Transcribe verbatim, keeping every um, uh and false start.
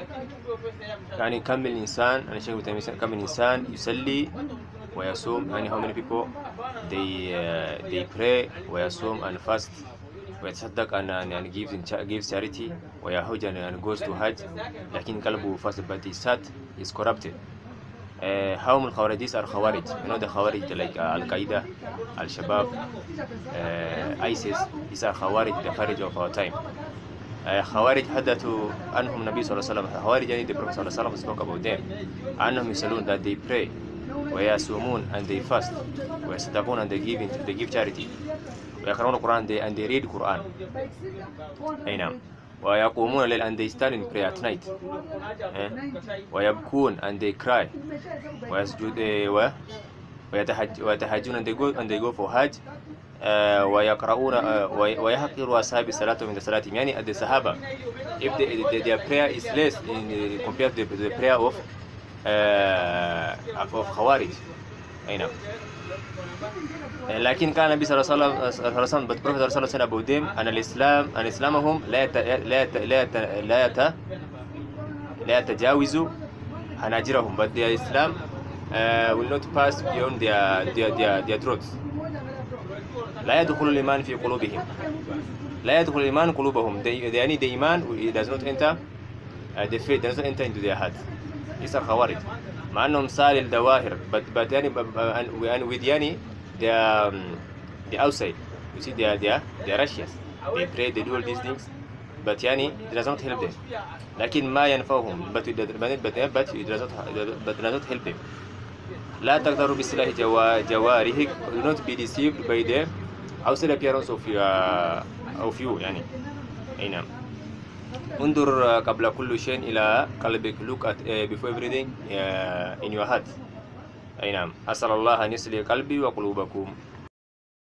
يعني كم من إنسان أنا شايف كم من إنسان يصلي ويصوم. يعني how many people they uh, they pray ويصوم and fast ويتصدق and يعني gives gives charity ويحج and goes to Hajj, لكن قلبه فاسد but his heart is corrupted. Uh, how many Khawarijis are Khawarij? You know the Khawarij like uh, Al Qaeda, Al Shabaab, uh, ISIS. These are Khawarij, the Khawarij of our time. خوارج حدثوا عنهم النبي صلى الله عليه وسلم. خوارج يعني the Prophet صلى الله عليه وسلم spoke about them أنهم يصلون that they pray ويصومون and they fast ويصدقون and they give they give charity ويقرؤون القرآن and they read Quran. أي نعم. ويقومون الليل and they stand in prayer at night. ويبكون and they cry ويسجد ويتحجون and they go and they go for Hajj. Uh, ويقرؤون uh, ويحقر أصحاب الصلاة من صلاتهم. يعني the Sahaba, if the, the, their prayer is less in uh, compared to the, the prayer of uh, of Khawarij. أي نعم. لكن كان النبي صلى الله عليه وسلم but Prophet صلى الله عليه وسلم about them أن الإسلام أن إسلامهم لا يت, لا يت, لا يت, لا يت, لا يتجاوز حناجرهم, but their Islam uh, will not pass beyond their their their, their throats. لا يدخل الإيمان في قلوبهم. لا يدخل الإيمان قلوبهم. يعني the iman does not enter uh, the faith does not enter into their heart. These are خوارج. مع أنهم صار الظواهر but but يعني and with يعني they are um, the outside. You see they are they are they are righteous. They pray, they do all these things, but يعني it does not help them. لكن ما ينفعهم but it but but it does not but does not help them. لا تقدروا بسلاح جوارحك. Do not be deceived by the outside appearance of you, uh, of you يعني. أي نعم. انظر قبل كل شيء إلى قلبك. Look at uh, before everything uh, in your heart. أي نعم. أسأل الله أن يصلح قلبي وقلوبكم.